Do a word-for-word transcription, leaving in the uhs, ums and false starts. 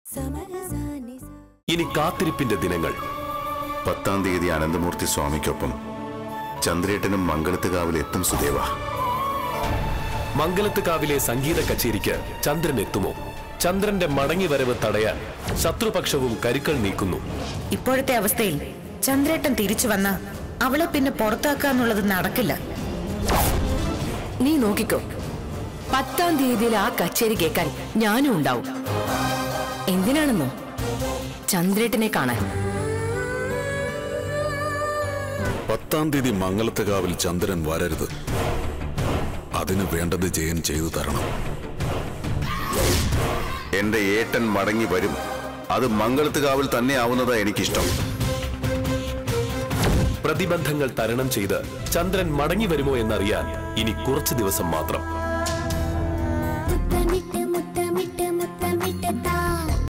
ഇനി കാത്തിരിപ്പിന്റെ ദിനങ്ങൾ. പത്താം തീയതി അനന്തമൂർത്തി സ്വാമിക്കൊപ്പം ചന്ദ്രേട്ടനും മംഗലത്തുകാവിൽ എത്തും സുദേവ. മംഗലത്തുകാവിലെ സംഗീത കച്ചേരിക്ക് ചന്ദ്രൻ എത്തുമോ? ചന്ദ്രന്റെ മടങ്ങി വരവ് തടയാൻ ശത്രുപക്ഷവും കരുക്കൾ നീക്കുന്നു. ഇപ്പോഴത്തെ അവസ്ഥയിൽ ചന്ദ്രേട്ടൻ തിരിച്ചു വന്ന അവളെ പിന്നെ പുറത്താക്കാന്നുള്ളത് നടക്കില്ല. നീ നോക്കിക്കോ, പത്താം തീയതിയിൽ ആ കച്ചേരി കേൾക്കാൻ ഞാനും ഉണ്ടാവും. എന്തിനാണെന്നോ? ചന്ദ്രേട്ടനെ കാണാൻ. പത്താം തീയതി മംഗലത്തുകാവിൽ ചന്ദ്രൻ വരരുത്. അതിന് വേണ്ടത് ജയൻ ചെയ്തു തരണം. എന്റെ ഏട്ടൻ മടങ്ങി വരും. അത് മംഗലത്തുകാവിൽ തന്നെ ആവുന്നതാ എനിക്കിഷ്ടം. പ്രതിബന്ധങ്ങൾ തരണം ചെയ്ത് ചന്ദ്രൻ മടങ്ങി വരുമോ എന്നറിയാൻ ഇനി കുറച്ചു ദിവസം മാത്രം.